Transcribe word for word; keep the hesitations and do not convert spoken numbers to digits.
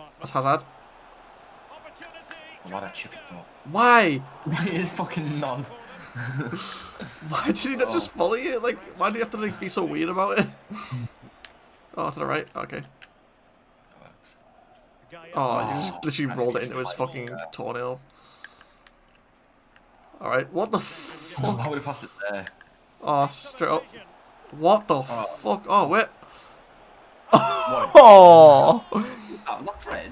That's Hazard. Why'd I chip it though? Why? It is fucking none. Why did he not Oh. just volley it? Like, why do you have to like be so weird about it? Oh, to the right. Okay. Oh, you just literally rolled it into his fucking toenail. Alright, what the fuck? How would he pass it there? Oh, straight up. What the Oh. fuck? Oh, wait. What? Oh! Oh, not Fred.